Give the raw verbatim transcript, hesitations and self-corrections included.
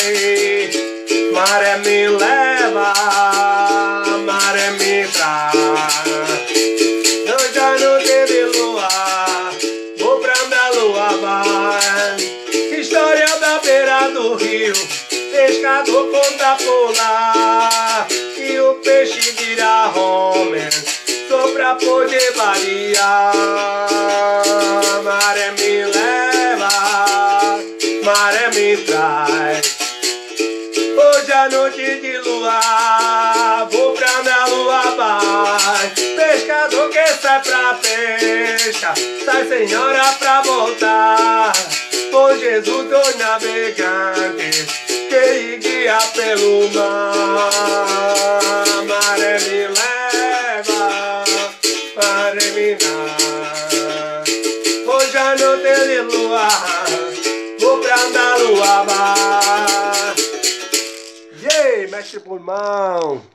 vai. Maré me leva, maré me traz. Hoje à noite de lua, vou pra onde a lua vai. História da beira do rio, pescador conta pular. E o peixe vira homem, só pra poder variar. Maré me leva, maré me traz. Hoje à noite de lua, vou pra onde a lua vai. Pescador que sai pra pesca, sai sem hora pra voltar. Por Jesus dois navegantes que guia pelo mar. Maré me leva, maré me traz. Hoje à noite de lua, vou pra onde a lua vai. Ei, mexe pulmão.